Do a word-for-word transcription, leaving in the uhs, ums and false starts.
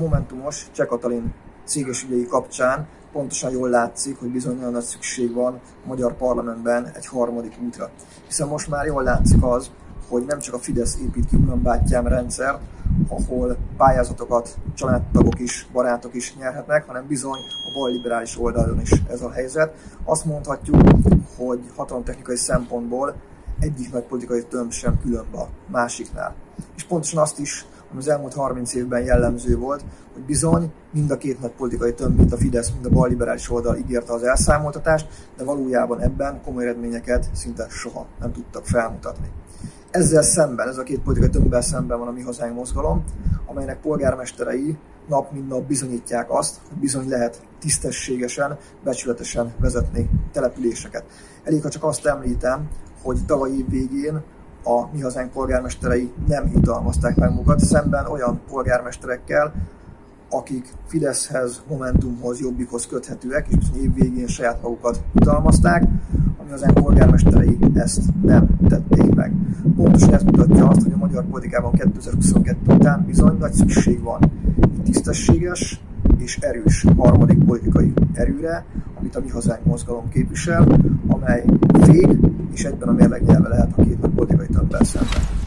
Momentumos Cseh Katalin céges ügyei kapcsán pontosan jól látszik, hogy bizony nagyon nagy szükség van a magyar parlamentben egy harmadik útra. Hiszen most már jól látszik az, hogy nem csak a Fidesz épít ki Uram-bátyám rendszert, ahol pályázatokat családtagok is, barátok is nyerhetnek, hanem bizony a balliberális oldalon is ez a helyzet. Azt mondhatjuk, hogy hatalomtechnikai szempontból egyik nagy politikai tömb sem különb a másiknál. És pontosan azt is, ami az elmúlt harminc évben jellemző volt, hogy bizony mind a két nagy politikai tömb, mind a Fidesz, mind a balliberális oldal ígérte az elszámoltatást, de valójában ebben komoly eredményeket szinte soha nem tudtak felmutatni. Ezzel szemben, ez a két politikai tömbbel szemben van a Mi Hazánk mozgalom, amelynek polgármesterei nap mint nap bizonyítják azt, hogy bizony lehet tisztességesen, becsületesen vezetni településeket. Elég, ha csak azt említem, hogy tavaly év végén a Mi Hazánk polgármesterei nem jutalmazták meg magukat, szemben olyan polgármesterekkel, akik Fideszhez, Momentumhoz, Jobbikhoz köthetőek, és év végén saját magukat jutalmazták. A Mi Hazánk polgármesterei ezt nem tették meg. Pontosan ez mutatja azt, hogy a magyar politikában kétezer-huszonkettő után bizony nagy szükség van egy tisztességes és erős harmadik politikai erőre, amit a Mi Hazánk mozgalom képvisel, amely fék és egyben a mérlegnyelve lehet a két nagy politikai tömbbel szemben.